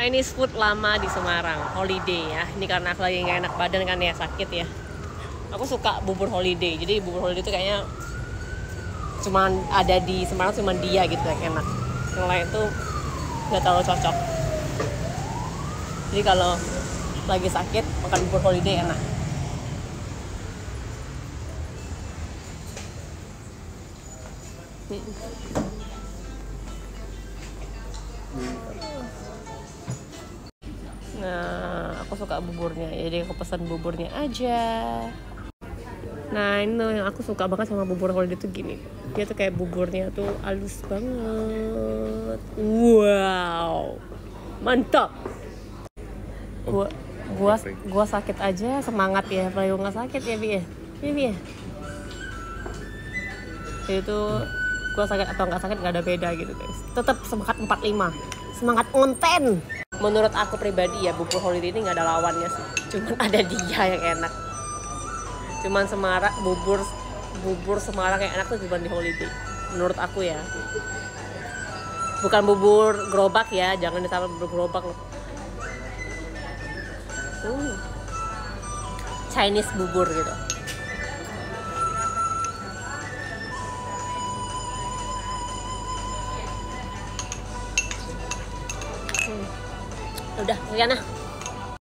Chinese food lama di Semarang, holiday ya. Ini karena aku lagi nggak enak badan kan ya, sakit ya. Aku suka bubur holiday. Jadi bubur holiday itu kayaknya cuman ada di Semarang, cuman dia gitu yang enak. Yang lain tuh nggak terlalu cocok. Jadi kalau lagi sakit makan bubur holiday enak. Nah, aku suka buburnya, jadi aku pesan buburnya aja. Nah, ini yang aku suka banget sama bubur holiday tuh gini. Dia tuh kayak buburnya tuh halus banget. Wow, mantap. Gua sakit aja semangat ya, kalau nggak sakit ya Bi ya. Iya Bi ya. Itu gua sakit atau nggak sakit nggak ada beda gitu guys. Tetap semangat 45, semangat konten. Menurut aku pribadi ya, bubur holiday ini nggak ada lawannya sih. Cuman ada dia yang enak. Cuman bubur Semarang yang enak tuh cuma di holiday. Menurut aku ya. Bukan bubur gerobak ya, jangan ditambah bubur gerobak loh. Chinese bubur gitu. Udah, sekian lah.